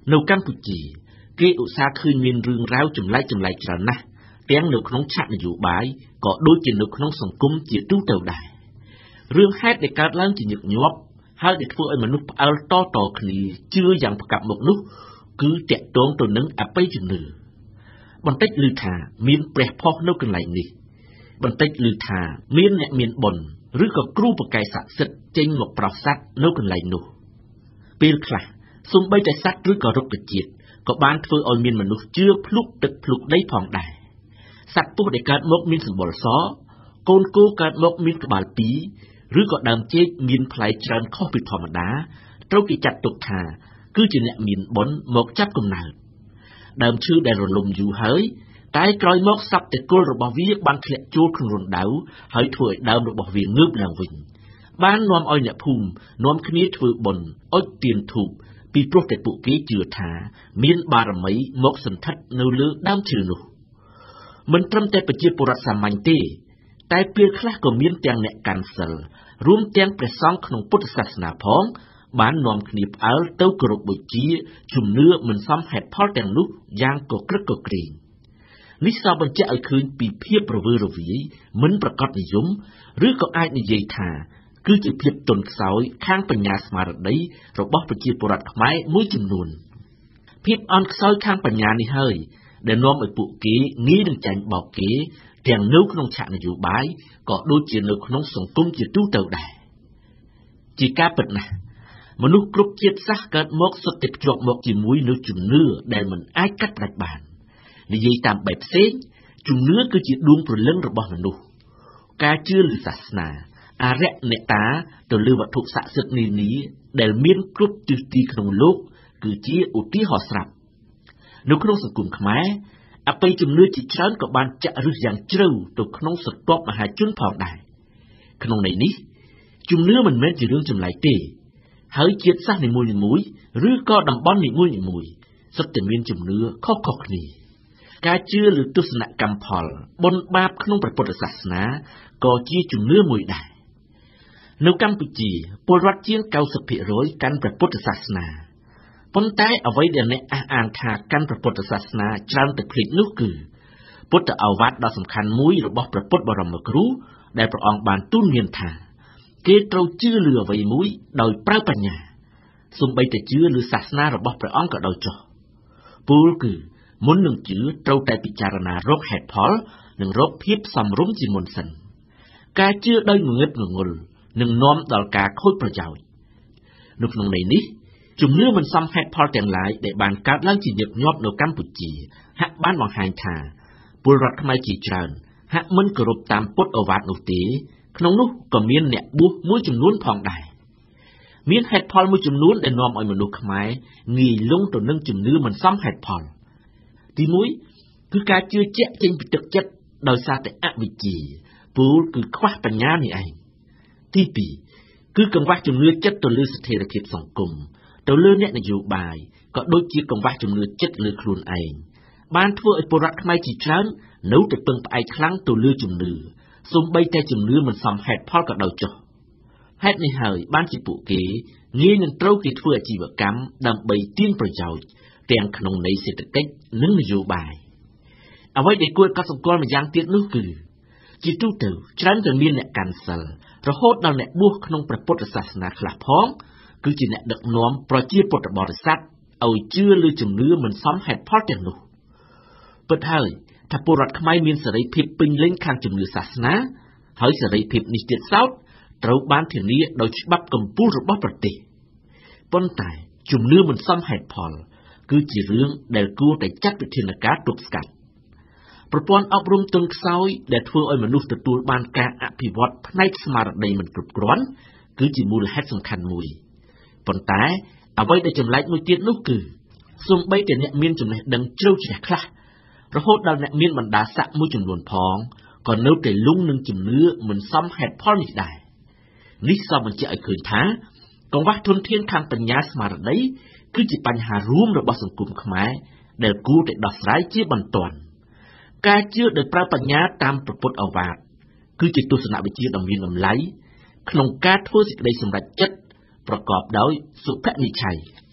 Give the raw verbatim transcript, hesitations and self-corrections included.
នៅកម្ពុជាគេឧស្សាហ៍ឃើញមានរឿងរ៉ាវចម្លែកចម្លែកច្រើនណាស់ទាំងនៅក្នុងឆាកនយោបាយក៏ដូចជានៅក្នុងសង្គមជាទូទៅដែររឿងហេតុដែលកើតឡើងជាញឹកញាប់ហើយដែលធ្វើឲ្យមនុស្សផ្អើលតតគ្នាជឿយ៉ាងប្រកាប់មកនោះគឺតាក់ទងទៅនឹងអបិយជំនឿបន្តិចឮថាមានព្រះផុសនៅកន្លែងនេះបន្តិចឮថាមានអ្នកមានបុណ្យឬក៏គ្រូបកែស័ក្តិសិទ្ធិចេញមកប្រោសសត្វនៅកន្លែងនោះពេលខ្លះសូម្បីតែសត្វឬក៏រុក្ខជាតិក៏បានធ្វើឲ្យមានមនុស្សជឿភ្លុកទឹកភ្លុកដីផងដែរសត្វពស់ដែលកើតមកមានសម្បុរសកូនគោកើតមកមានក្បាលពីរឬក៏ដើមចេកមានផ្លែច្រើនខុសពីធម្មតាត្រូវគេចាត់ទុកថាគឺជាអ្នកមានបុណ្យមកចាប់កំណើតដើមឈើដែលរលំយូរហើយតែក្រោយមកសัพតែគល់របស់វាបានធ្លាក់ចូលក្នុងរណ្ដៅហើយធ្វើឲ្យដើមរបស់វាងើបឡើងវិញបាននាំឲ្យអ្នកភូមិនាំគ្នាធ្វើបុណ្យអុជទៀនធូបពីព្រោះតែពួកគេជឿថាមានបារមីមកសន្ធិដ្ឋនៅលើដើមឈើនោះមិនត្រឹមតែប្រជាពលរដ្ឋសាមញ្ញទេតែពេលខ្លះក៏មានទាំងអ្នកកាន់សិលរួមទាំងព្រះសង្ឃក្នុងពុទ្ធសាសនាផងបាននាំគ្នាផ្អើលទៅគោរពបូជាជំនឿមិនសមហេតុផលទាំងនោះយ៉ាងកក្រឹកកក្រែងនេះសបញ្ជាក់ឲ្យឃើញពីភាពរវើរវាយមិនប្រកបនិយមឬក៏អាចនិយាយថាគឺជាភាពទន់ខ្សោយខាងបញ្ញាស្មារតីរបស់ប្រជាពលរដ្ឋខ្មែរមួយចំនួនភាពអន់ខ្សោយខាងបញ្ញានេះហើយដែលនាំឲ្យពួកគេងាយនឹងចាញ់បោកគេទាំងនៅក្នុងឆាកនយោបាយក៏ដូចជានៅក្នុងសង្គមជាទូទៅដែរជាការពិតណាស់មនុស្សគ្រប់ជាតិសាសន៍កើតមកសុទ្ធតែភ្ជាប់មកជាមួយនូវជំនឿដែលមិនអាចកាត់ផ្តាច់បាននិយាយតាមបែបផ្សេងជំនឿគឺជាដួងព្រលឹងរបស់មនុស្សការជឿលើសាសនាអរិយអ្នកតាទៅលើវត្ថុស័ក្តិសិទ្ធិនានាដែលមានគ្រប់ទិសទីក្នុងលោកគឺជាឧទាហរណ៍ស្រាប់នៅក្នុងសង្គមខ្មែរអបិយជំនឿជាច្រើនក៏បានចាក់ឫសយ៉ាងជ្រៅទៅក្នុងស្រទាប់មហាជនផងដែរក្នុងន័យនេះជំនឿមិនមែនជារឿងចម្លែកទេហើយជាតិសាសន៍នីមួយៗឬក៏តំបន់នីមួយៗសុទ្ធតែមានជំនឿខុសៗគ្នាការជឿលើទស្សនកម្មផលបុណ្យបាបក្នុងព្រះពុទ្ធសាសនាក៏ជាជំនឿមួយដែរនៅកម្ពុជាពលរដ្ឋជាង កៅសិបភាគរយ កាន់ព្រះពុទ្ធសាសនាប៉ុន្តែអ្វីដែលអ្នកអះអាងថាកាន់ព្រះពុទ្ធសាសនាច្រើនតែភ្លេចនោះគឺពុទ្ធឱវាទដ៏សំខាន់មួយរបស់ព្រះពុទ្ធបរមគ្រូដែលព្រះអង្គបានទូន្មានថាគេត្រូវជឿលើអ្វីមួយដោយប្រើបញ្ញាសូម្បីតែជឿលើសាសនារបស់ព្រះអង្គក៏ដោយចុះពោលគឺមុននឹងជឿត្រូវតែពិចារណារកហេតុផលនិងរកភាពសមរម្យជាមុនសិនការជឿដោយងងឹតងងុលនឹងនាំដល់ការខូចប្រយោជន៍នៅក្នុងន័យនេះជំនឿមិនសមហេតុផលទាំងឡាយដែលបានកើតឡើងជាញឹកញាប់នៅកម្ពុជាហាក់បានបង្ហាញថាពលរដ្ឋខ្មែរជាច្រើនហាក់មិនគោរពតាមពុទ្ធឱវាទនោះទេក្នុងនោះក៏មានអ្នកបួសមួយចំនួនផងដែរមានហេតុផលមួយចំនួនដែលនាំឲ្យមនុស្សខ្មែរងាយលង់ទៅនឹងជំនឿមិនសមហេតុផលទីមួយគឺការជឿជាក់ចេញពីទឹកចិត្តដោយសារតែអវិជ្ជាពោលគឺខ្វះបញ្ញានេះឯងទីពីរគឺកង្វះជំនឿចិត្តទៅលើស្ថិរភាពសង្គមទៅលើអ្នកនយោបាយក៏ដូចជាកង្វះជំនឿចិត្តលើខ្លួនឯងបានធ្វើឲ្យពលរដ្ឋខ្មែរជាច្រើននៅតែពឹងផ្អែកខ្លាំងទៅលើជំនឿសូម្បីតែជំនឿមិនសមហេតុផលក៏ដោយចុះហេតុនេះហើយបានជាពួកគេងាយនឹងត្រូវគេធ្វើអាជីវកម្មដើម្បីទាញប្រយោជន៍ទាំងក្នុងន័យសេដ្ឋកិច្ចនិងនយោបាយអ្វីដែលគួរឲ្យកត់សម្គាល់ម្យ៉ាងទៀតនោះគឺជាទូទៅច្រើនតែមានអ្នកកាន់សិលរហូតដល់អ្នកបួសក្នុងព្រះពុទ្ធសាសនាខ្លះផងគឺជាអ្នកដឹកនាំប្រជាពុទ្ធបរិស័ទឲ្យជឿលើជំនឿមិនសមហេតុផលទាំងនោះពិតហើយថាពលរដ្ឋខ្មែរមានសេរីភាពពេញលេញខាងជំនឿសាសនាហើយសេរីភាពនេះទៀតសោតត្រូវបានធានាដោយច្បាប់កម្ពុជារបស់ប្រទេសប៉ុន្តែជំនឿមិនសមហេតុផលគឺជារឿងដែលគួរតែចាត់វិធានការទប់ស្កាត់ប្រព័ន្ធអប់រំទន់ខ្សោយដែលធ្វើឲ្យមនុស្សទទួលបានការអភិវឌ្ឍផ្នែកស្មារតីមិនគ្រប់គ្រាន់គឺជាមូលហេតុសំខាន់មួយប៉ុន្តែអ្វីដែលចម្លែកមួយទៀតនោះគឺសូម្បីតែអ្នកមានចំណេះដឹងជ្រៅជ្រះខ្លះរហូតដល់អ្នកមានបណ្ដាស័ក្តិមួយចំនួនផងក៏នៅតែលង់នឹងជំនឿមិនសមហេតុផលនេះដែរនេះសបញ្ជាក់ឲ្យឃើញថាកង្វះធនធានខាងបញ្ញាស្មារតីគឺជាបញ្ហារួមរបស់សង្គមខ្មែរដែលគួរតែដោះស្រាយជាបន្ទាន់ការជឿដោយប្រើបញ្ញាតាមព្រះពុទ្ធឱវាទគឺជាទស្សនវិជ្ជាដ៏មានតម្លៃក្នុងការធ្វើសេចក្តីសម្រេចចិត្តប្រកបដោយសុភនិច្ឆ័យ